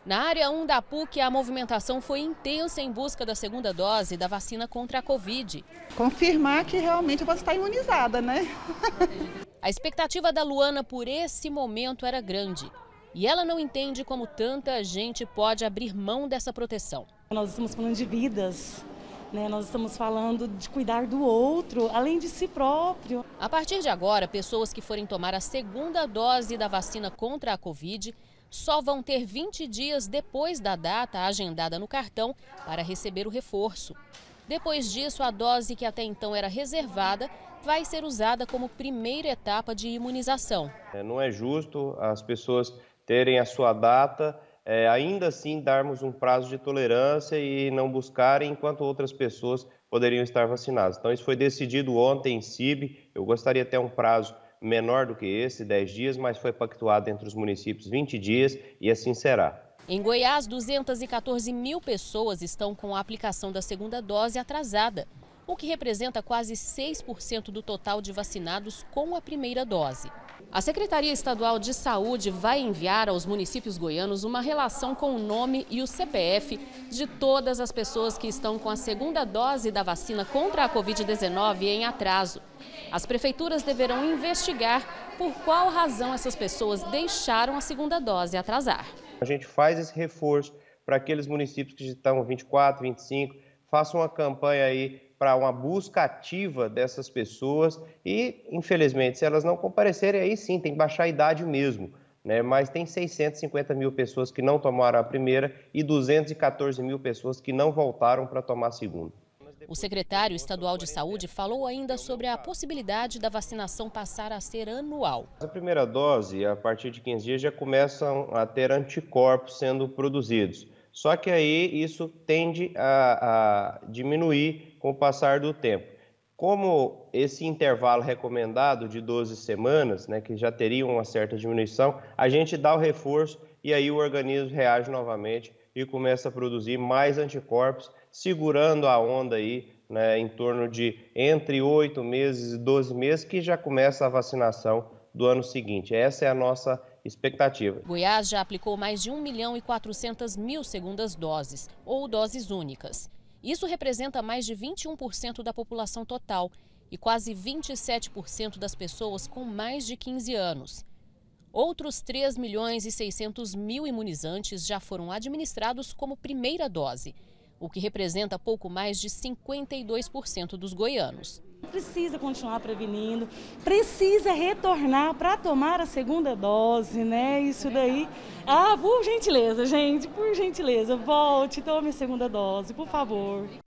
Na área 1 da PUC, a movimentação foi intensa em busca da segunda dose da vacina contra a Covid. Confirmar que realmente eu vou estar imunizada, né? A expectativa da Luana por esse momento era grande. E ela não entende como tanta gente pode abrir mão dessa proteção. Nós estamos falando de vidas, né? Nós estamos falando de cuidar do outro, além de si próprio. A partir de agora, pessoas que forem tomar a segunda dose da vacina contra a Covid só vão ter 20 dias depois da data agendada no cartão para receber o reforço. Depois disso, a dose que até então era reservada vai ser usada como primeira etapa de imunização. Não é justo as pessoas terem a sua data, ainda assim darmos um prazo de tolerância e não buscarem enquanto outras pessoas poderiam estar vacinadas. Então isso foi decidido ontem em CIB, eu gostaria de ter um prazo menor do que esse, 10 dias, mas foi pactuado entre os municípios 20 dias e assim será. Em Goiás, 214 mil pessoas estão com a aplicação da segunda dose atrasada, o que representa quase 6% do total de vacinados com a primeira dose. A Secretaria Estadual de Saúde vai enviar aos municípios goianos uma relação com o nome e o CPF de todas as pessoas que estão com a segunda dose da vacina contra a Covid-19 em atraso. As prefeituras deverão investigar por qual razão essas pessoas deixaram a segunda dose atrasar. A gente faz esse reforço para aqueles municípios que estão 24, 25, façam uma campanha aí para uma busca ativa dessas pessoas e, infelizmente, se elas não comparecerem, aí sim, tem que baixar a idade mesmo, né? Mas tem 650 mil pessoas que não tomaram a primeira e 214 mil pessoas que não voltaram para tomar a segunda. O secretário estadual de saúde falou ainda sobre a possibilidade da vacinação passar a ser anual. A primeira dose, a partir de 15 dias, já começam a ter anticorpos sendo produzidos. Só que aí isso tende a diminuir com o passar do tempo. Como esse intervalo recomendado de 12 semanas, né, que já teria uma certa diminuição, a gente dá o reforço e aí o organismo reage novamente e começa a produzir mais anticorpos, segurando a onda aí, né, em torno de entre 8 meses e 12 meses, que já começa a vacinação do ano seguinte. Essa é a nossa expectativa. Goiás já aplicou mais de 1.400.000 segundas doses, ou doses únicas. Isso representa mais de 21% da população total e quase 27% das pessoas com mais de 15 anos. Outros 3.600.000 imunizantes já foram administrados como primeira dose, o que representa pouco mais de 52% dos goianos. Precisa continuar prevenindo, precisa retornar para tomar a segunda dose, né? Isso daí. Por gentileza, gente, por gentileza, volte, tome a segunda dose, por favor.